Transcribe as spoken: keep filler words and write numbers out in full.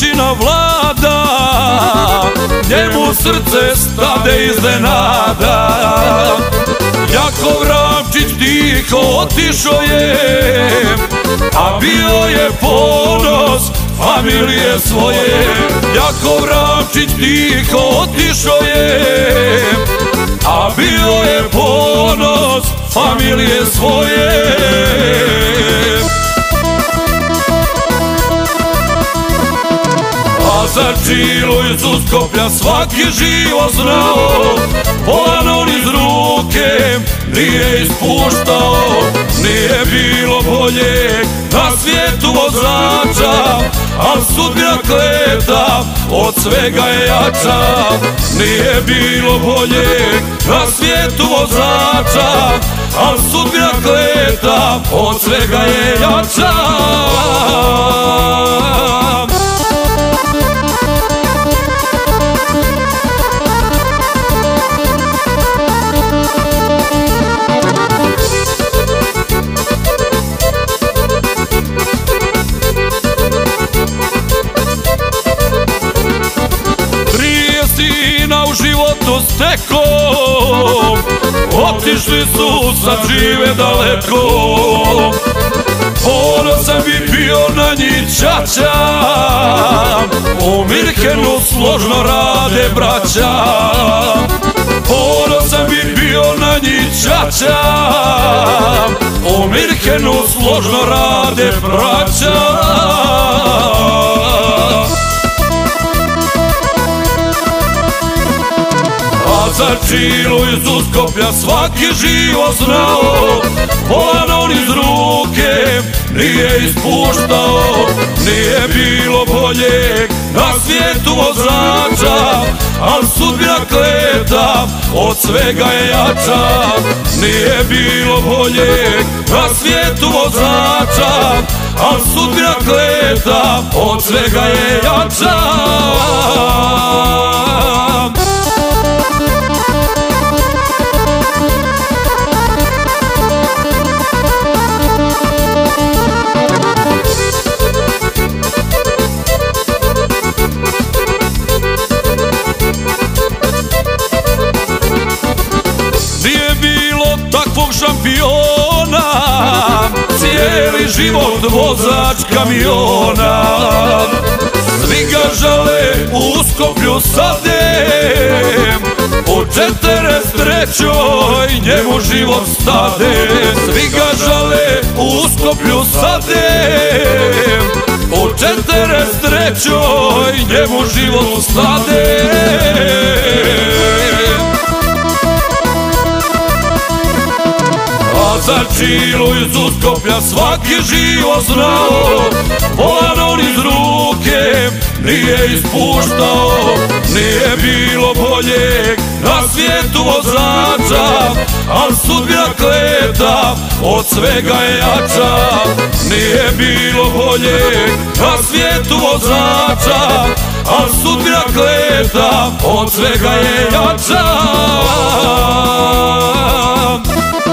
mašina vlada, njemu srce stade iznenada. Jakov Ravčić tiho otišo je, a bio je ponos familije svoje. Jakov Ravčić tiho otišo je, a bio je ponos familije svoje. A za Čilu iz Uskoplja svaki živo znao, Polan iz ruke nije ispuštao. Nije bilo boljeg na svijetu vozača, al sudbina kleta od svega je jača. Nije bilo boljeg na svijetu vozača, al sudbina kleta od svega je jača. Sina u životu steko, otišli su, sad žive daleko. Ponosan bi bio na njih čača, u Mirhenu složno rade braća. Ponosan bi bio na njih čača, u Mirhenu složno rade braća. Za Čilu iz Uskoplja svaki živo znao, Polan iz ruke nije ispuštao. Nije bilo boljeg na svijetu vozača, al sudbina kleta od svega je jača. Nije bilo boljeg na svijetu vozača, al sudbina kleta od svega je jača. Nije bilo takvog šampiona, cijeli život vozač kamiona. Svi ga žale u Uskoplju sadem, u četrdeset trećoj njemu život stade. Svi ga žale u Uskoplju sadem, u četrdeset trećoj njemu život stade. Za Čilu iz Uskoplja svaki živo znao, Polan iz ruke nije ispuštao. Nije bilo boljeg na svijetu vozača, al sudbina kleta od svega je jača. Nije bilo boljeg na svijetu vozača, al sudbina kleta od svega je jača.